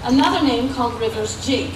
another name called River's Jig.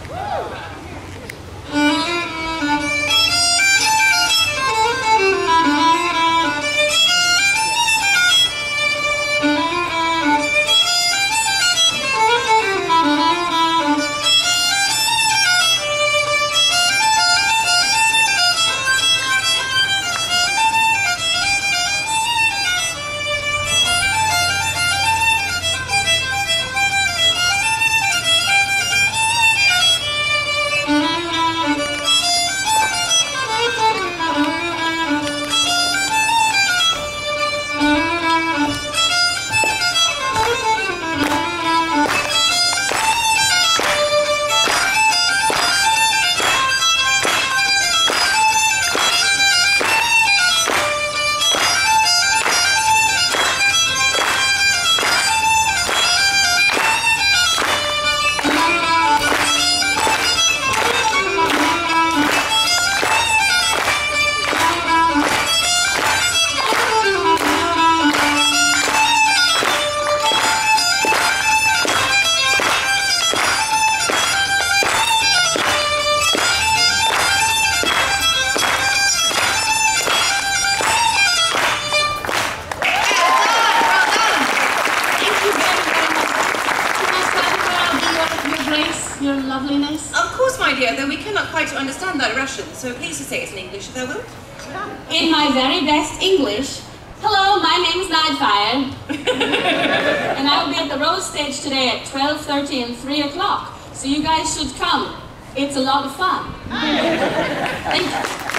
Your loveliness? Of course, my dear, though we cannot quite understand that Russian, so please to say it in English if thou wilt. In my very best English. Hello, my name's Neidfyre. And I will be at the Rose stage today at 12:30 and 3 o'clock. So you guys should come. It's a lot of fun. Thank you.